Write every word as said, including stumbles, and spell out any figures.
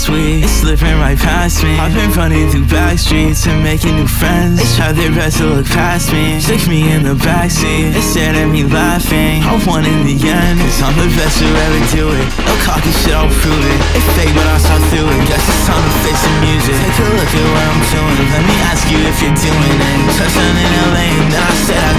sweet, it's slipping right past me. I've been running through back streets and making new friends. They try their best to look past me, stick me in the backseat. They stared at me laughing, I won in the end, cause I'm the best to ever do it. No cocky shit, I'll prove it. It's fake but I saw through it. Guess it's time to face the music. Take a look at what I'm doing, let me ask you if you're doing it. Touchdown in L A and then I said I